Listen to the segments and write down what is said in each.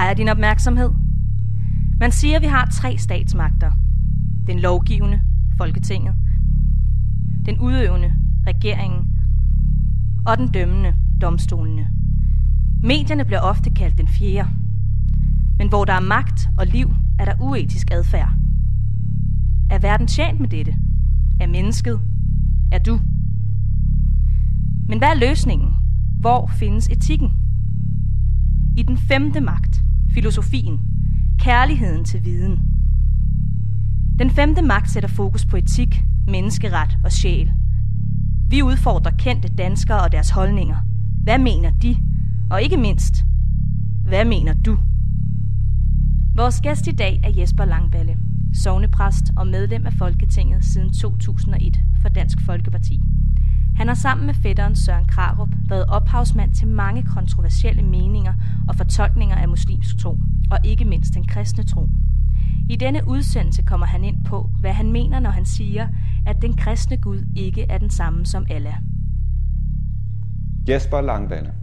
Har jeg din opmærksomhed? Man siger, at vi har 3 statsmagter. Den lovgivende, Folketinget, den udøvende, regeringen, og den dømmende, domstolene. Medierne bliver ofte kaldt den 4. Men hvor der er magt og liv, er der uetisk adfærd. Er verden tjent med dette? Er mennesket? Er du? Men hvad er løsningen? Hvor findes etikken? I den 5. magt, filosofien, kærligheden til viden. Den 5. magt sætter fokus på etik, menneskeret og sjæl. Vi udfordrer kendte danskere og deres holdninger. Hvad mener de? Og ikke mindst, hvad mener du? Vores gæst i dag er Jesper Langballe, sognepræst og medlem af Folketinget siden 2001 for Dansk Folkeparti. Han har sammen med fætteren Søren Krarup været ophavsmand til mange kontroversielle meninger og fortolkninger af muslimsk tro, og ikke mindst den kristne tro. I denne udsendelse kommer han ind på, hvad han mener, når han siger, at den kristne Gud ikke er den samme som Allah. Jesper Langballe.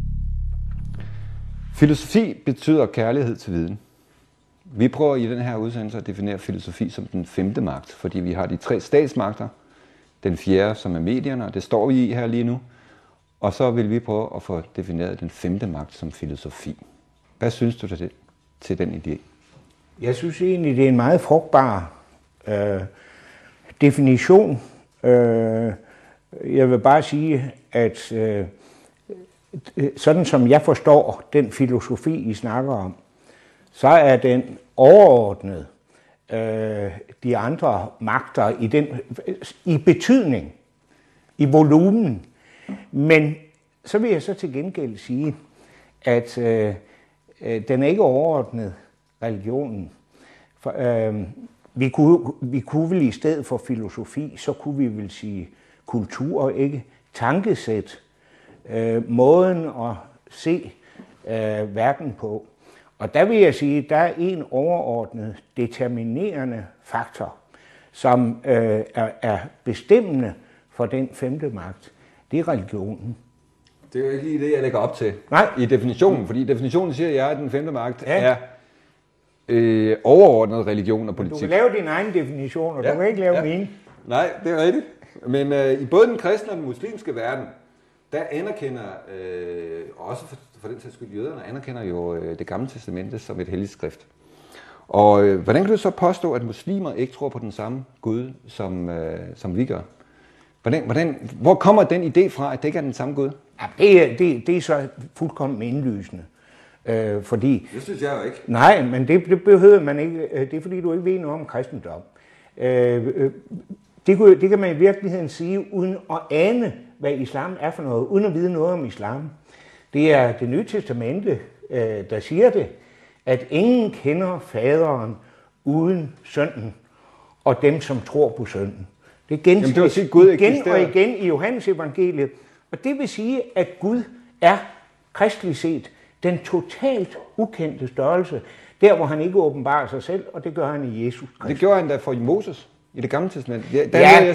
Filosofi betyder kærlighed til viden. Vi prøver i den her udsendelse at definere filosofi som den 5. magt, fordi vi har de 3 statsmagter. Den 4. som er medierne, og det står vi i her lige nu. Og så vil vi prøve at få defineret den 5. magt som filosofi. Hvad synes du til den idé? Jeg synes egentlig, det er en meget frugtbar definition. Jeg vil bare sige, at sådan som jeg forstår den filosofi, I snakker om, så er den overordnet de andre magter i betydning, i volumen. Men så vil jeg så til gengæld sige, at den er ikke overordnet religionen. Vi kunne vel i stedet for filosofi, så kunne vi vel sige kultur, ikke? Tankesæt, måden at se verden på. Og der vil jeg sige, at der er en overordnet determinerende faktor, som er bestemmende for den 5. magt. Det er religionen. Det er jo ikke lige det, jeg lægger op til. Nej. I definitionen, fordi definitionen siger jeg, at den 5. magt er overordnet religion og politik. Du kan lave din egen definition, og du kan ikke lave min. Nej, det er rigtigt. Men i både den kristne og den muslimske verden, der anerkender, også for den sags skyld jøderne, anerkender jo det gamle testamente som et helligt skrift. Og hvordan kan du så påstå, at muslimer ikke tror på den samme Gud, som vi gør? Hvor kommer den idé fra, at det ikke er den samme Gud? Ja, det er så fuldkommen indlysende. Fordi, det synes jeg jo ikke. Nej, men det behøver man ikke. Det er fordi, du ikke ved noget om kristendom. Det kan man i virkeligheden sige, uden at ane, hvad islam er for noget, uden at vide noget om islam. Det er det nye testamente, der siger det, at ingen kender faderen uden sønnen, og dem, som tror på sønnen. Det gentages igen og igen i Johannes evangeliet, og det vil sige, at Gud er kristligt set den totalt ukendte størrelse, der hvor han ikke åbenbarer sig selv, og det gør han i Jesus Kristus. Det gjorde han da for Moses i det gamle testament. Det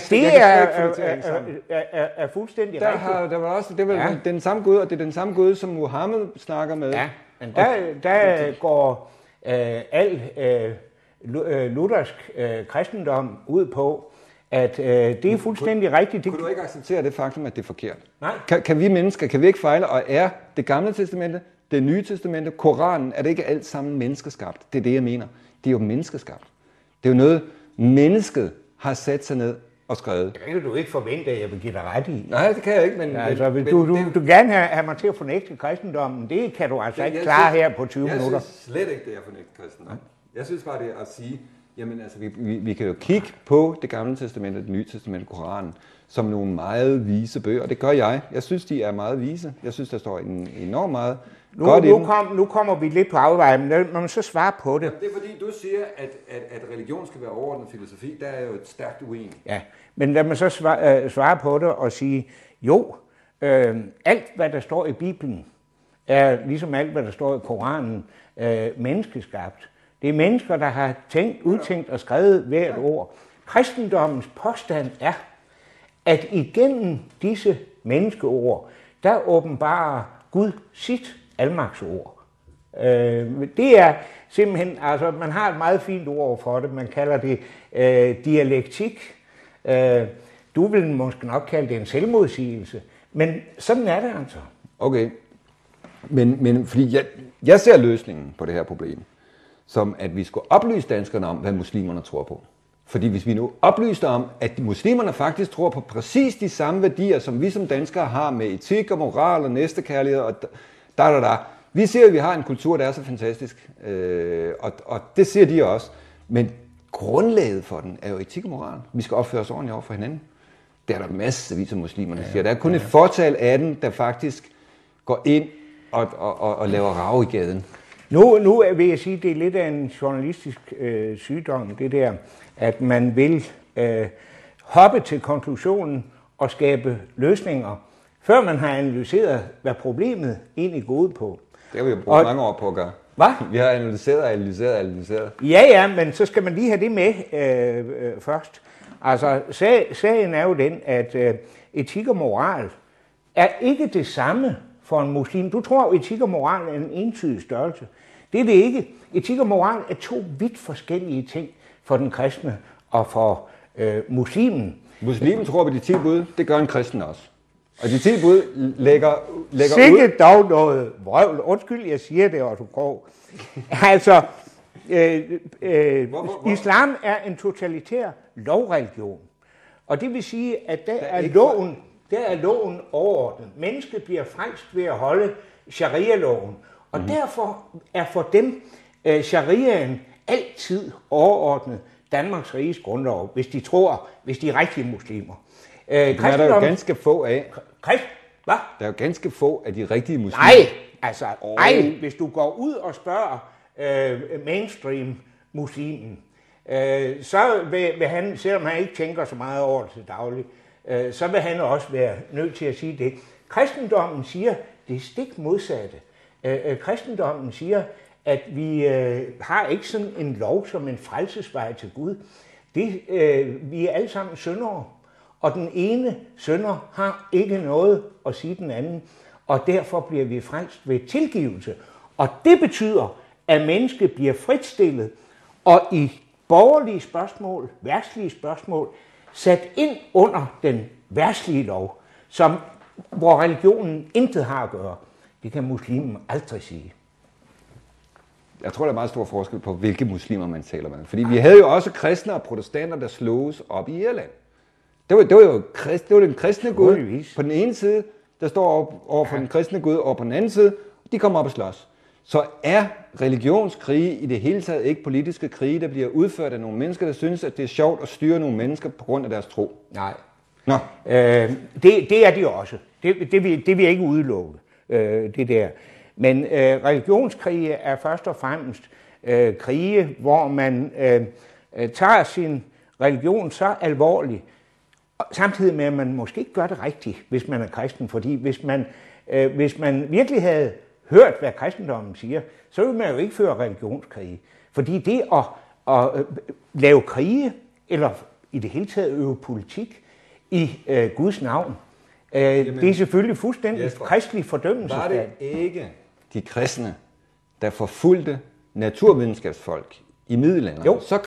er fuldstændig rigtigt. Der var også, det var den samme Gud, og det er den samme Gud, som Muhammed snakker med. Ja, men der går al luthersk kristendom ud på, at det er fuldstændig rigtigt. Kunne du ikke acceptere det faktum, at det er forkert? Nej. Kan vi mennesker, kan vi ikke fejle, og er det gamle testamente, det nye testamente, Koranen, er det ikke alt sammen menneskeskabt? Det er det, jeg mener. Det er jo menneskeskabt. Det er jo noget, mennesket har sat sig ned og skrevet. Det kan du ikke forvente, at jeg vil give dig ret i. Nej, det kan jeg ikke, men... Ja, altså, du gerne have mig til at fornægte kristendommen, det kan du altså ikke klare her på 20 minutter. Jeg synes slet ikke, det er at fornægte kristendommen. Jeg synes bare, det er at sige, jamen altså, vi kan jo kigge på det gamle testamente, det nye testamente, Koranen, som nogle meget vise bøger, og det gør jeg. Jeg synes, de er meget vise. Jeg synes, der står enormt meget godt i dem. Nu kommer vi lidt på afveje, men når man så svarer på det. Jamen, det er fordi, du siger, at religion skal være overordnet filosofi. Der er jo et stærkt uenig. Ja, men lad mig så svare på det og sige, jo, alt hvad der står i Bibelen, er ligesom alt hvad der står i Koranen, menneskeskabt. Det er mennesker, der har udtænkt og skrevet hvert ord. Kristendommens påstand er, at igennem disse menneskeord, der åbenbarer Gud sit almagtsord. Det er simpelthen, altså man har et meget fint ord for det, man kalder det dialektik. Du vil måske nok kalde det en selvmodsigelse, men sådan er det altså. Okay, men fordi jeg ser løsningen på det her problem, som at vi skulle oplyse danskerne om, hvad muslimerne tror på. Fordi hvis vi nu oplyste om, at muslimerne faktisk tror på præcis de samme værdier, som vi som danskere har med etik og moral og næstekærlighed og Vi siger, at vi har en kultur, der er så fantastisk, og det siger de også. Men grundlaget for den er jo etik og moral. Vi skal opføre os ordentligt over for hinanden. Det er der massevis af muslimerne, der siger. Der er kun et fortal af dem, der faktisk går ind og laver rav i gaden. Nu vil jeg sige, at det er lidt af en journalistisk sygdom, det der, at man vil hoppe til konklusionen og skabe løsninger, før man har analyseret, hvad problemet egentlig går ud på. Det har vi jo brugt mange år på at gøre. Hvad? Vi har analyseret. Ja, men så skal man lige have det med først. Altså, sagen er jo den, at etik og moral er ikke det samme for en muslim. Du tror, at etik og moral er en entydig størrelse. Det er det ikke. Etik og moral er to vidt forskellige ting for den kristne og for muslimen. Muslimen tror på de 10 bud, det gør en kristen også. Og de 10 bud lægger sikkert ud... dog noget vrøvl. Undskyld, jeg siger det, Otto Krog. Altså, islam er en totalitær lovreligion. Og det vil sige, at der er loven overordnet. Mennesket bliver frelst ved at holde sharia-loven. Og derfor er for dem shariaen altid overordnet Danmarks Riges grundlov, hvis de er rigtige muslimer. Det er der jo ganske få af. Hvad? Der er jo ganske få af de rigtige muslimer. Nej, altså, hvis du går ud og spørger mainstream-muslimen, så vil han, selvom han ikke tænker så meget over det til daglig, så vil han også være nødt til at sige det. Kristendommen siger det stik modsatte. Kristendommen siger, at vi har ikke sådan en lov som en frelsesvej til Gud. Vi er alle sammen syndere, og den ene synder har ikke noget at sige den anden, og derfor bliver vi frelst ved tilgivelse. Og det betyder, at mennesket bliver fritstillet, og i borgerlige spørgsmål, verdslige spørgsmål, sat ind under den verdslige lov, hvor religionen intet har at gøre. Det kan muslimen aldrig sige. Jeg tror, der er meget stor forskel på, hvilke muslimer man taler med. Fordi vi havde jo også kristne og protestanter, der sloges op i Irland. Det var den kristne Gud på den ene side, der står over for den kristne Gud, og på den anden side, de kommer op og slås. Så er religionskrige i det hele taget ikke politiske krige, der bliver udført af nogle mennesker, der synes, at det er sjovt at styre nogle mennesker på grund af deres tro? Nej. Nå. Det er de også. Det vil jeg ikke udelukke, det der. Men religionskrige er først og fremmest krige, hvor man tager sin religion så alvorligt, samtidig med, at man måske ikke gør det rigtigt, hvis man er kristen. Fordi hvis man virkelig havde hørt, hvad kristendommen siger, så ville man jo ikke føre religionskrige. Fordi det at lave krige, eller i det hele taget øve politik i Guds navn, det er selvfølgelig fuldstændig kristelig fordømmelse. Var det ikke de kristne, der forfulgte naturvidenskabsfolk i middelalderen? Jo. Så